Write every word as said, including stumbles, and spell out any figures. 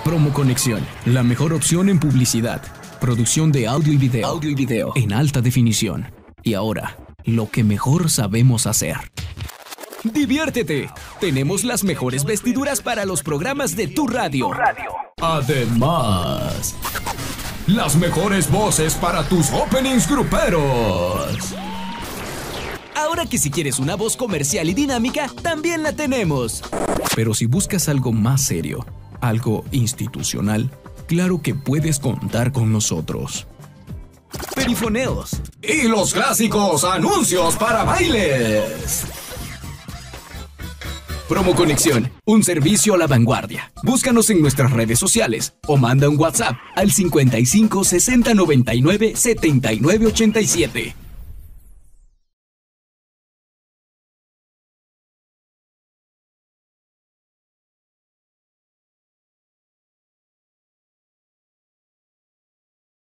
Promo Conexión, la mejor opción en publicidad, producción de audio y video, audio y video en alta definición. Y ahora, lo que mejor sabemos hacer. ¡Diviértete! Tenemos las mejores vestiduras para los programas de tu radio. Además, las mejores voces para tus openings gruperos. Ahora que si quieres una voz comercial y dinámica, también la tenemos. Pero si buscas algo más serio, algo institucional, claro que puedes contar con nosotros. Perifoneos y los clásicos anuncios para bailes. Promo Conexión, un servicio a la vanguardia. Búscanos en nuestras redes sociales o manda un WhatsApp al cincuenta y cinco sesenta noventa y nueve setenta y nueve ochenta y siete.